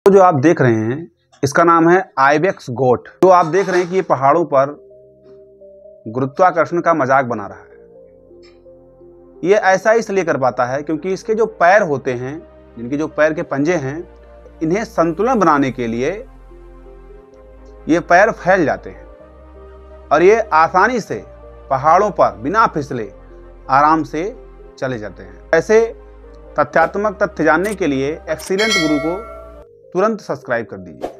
तो जो आप देख रहे हैं इसका नाम है आइबेक्स गोट। जो आप देख रहे हैं कि ये पहाड़ों पर गुरुत्वाकर्षण का मजाक बना रहा है। ये ऐसा इसलिए कर पाता है क्योंकि इसके जो पैर होते हैं, जिनके जो पैर के पंजे हैं, इन्हें संतुलन बनाने के लिए ये पैर फैल जाते हैं और ये आसानी से पहाड़ों पर बिना फिसले आराम से चले जाते हैं। ऐसे तथ्यात्मक तथ्य जानने के लिए एक्सीलेंट गुरु को तुरंत सब्सक्राइब कर दीजिए।